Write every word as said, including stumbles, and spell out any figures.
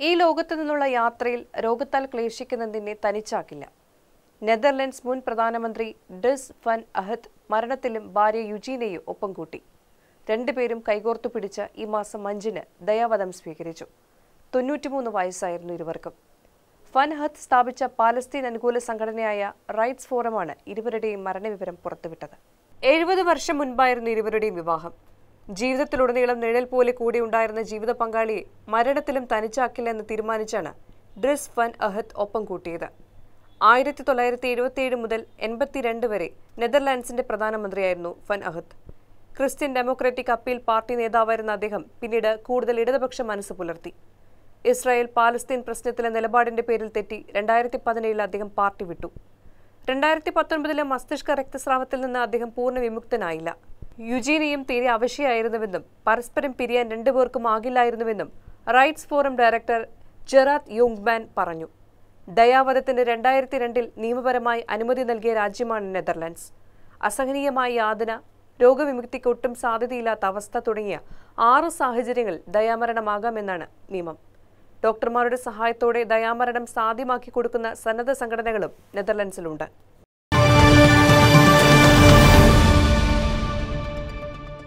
ഈ ലോകത്തു നിന്നുള്ള യാത്രയിൽ രോഗത്താൽ ക്ലേശിക്കുന്നതിനെ തനിച്ചാക്കില്ല. നെതർലൻഡ്സ് മുൻ പ്രധാനമന്ത്രി ഡിസ് വൻ അഹത്ത് മരണത്തിലും ഭാര്യ യുജീനയെ ഒപ്പം കൂട്ടി. രണ്ടുപേരും കൈകോർത്തു പിടിച്ച് ഈ മാസം അഞ്ചിന് ദയാവധം സ്വീകരിച്ചു. തൊണ്ണൂറ്റിമൂന്ന് വയസ്സായിരുന്നു ഇരുവർക്കും. ഫൻ അഹത്ത് സ്ഥാപിച്ച പാലസ്തീൻ അനുകൂല സംഘടനയായ റൈറ്റ്സ് ഫോറമാണ് ഇരുവരുടെയും മരണവിവരം പുറത്തുവിട്ടത്. എഴുപത് വർഷം മുൻപായിരുന്നു ഇരുവരുടെയും വിവാഹം. ജീവിതത്തിലുടനീളം നിഴൽ പോലെ കൂടെ ഉണ്ടായിരുന്ന ജീവിത പങ്കാളിയെ മരണത്തിലും തനിച്ചാക്കില്ല എന്ന് തീരുമാനിച്ചാണ് ഡ്രിസ് ഫൻ അഹത്ത് ഒപ്പം കൂട്ടിയത്. ആയിരത്തി തൊള്ളായിരത്തി എഴുപത്തിയേഴ് മുതൽ എൺപത്തിരണ്ട് വരെ നെതർലാൻഡ്സിന്റെ പ്രധാനമന്ത്രിയായിരുന്നു van Agt. Christian Democratic Appeal party നേതാവായിരുന്ന അദ്ദേഹം പിന്നീട് കൂടുതൽ ഇടതുപക്ഷ മനസ്സ് പുലർത്തി. ഇസ്രായേൽ പാലസ്തീൻ പ്രശ്നത്തിലെ നിലപാടിന്റെ പേരിൽ തെറ്റി രണ്ടായിരത്തി പതിനേഴിൽ അദ്ദേഹം പാർട്ടി വിട്ടു. രണ്ടായിരത്തി പത്തൊൻപതിലെ മസ്തിഷ്ക രക്തസ്രാവത്തിൽ നിന്ന് അദ്ദേഹം പൂർണ്ണ വിമുക്തനായില്ല. യുജീനയും തീരെ അവശയായിരുന്നുവെന്നും പരസ്പരം പിരിയാൻ രണ്ടുപേർക്കും ആകില്ലായിരുന്നുവെന്നും റൈറ്റ്സ് ഫോറം ഡയറക്ടർ ജെറാത്ത് യോങ്മാൻ പറഞ്ഞു. ദയാവധത്തിന് രണ്ടായിരത്തി രണ്ടിൽ നിയമപരമായി അനുമതി നൽകിയ രാജ്യമാണ് നെതർലൻഡ്സ്. അസഹനീയമായ യാതന, രോഗവിമുക്തിക്ക് ഒട്ടും സാധ്യതയില്ലാത്ത അവസ്ഥ തുടങ്ങിയ ആറ് സാഹചര്യങ്ങളിൽ ദയാമരണമാകാമെന്നാണ് നിയമം. ഡോക്ടർമാരുടെ സഹായത്തോടെ ദയാമരണം സാധ്യമാക്കി കൊടുക്കുന്ന സന്നദ്ധ സംഘടനകളും നെതർലൻഡ്സിലുണ്ട്.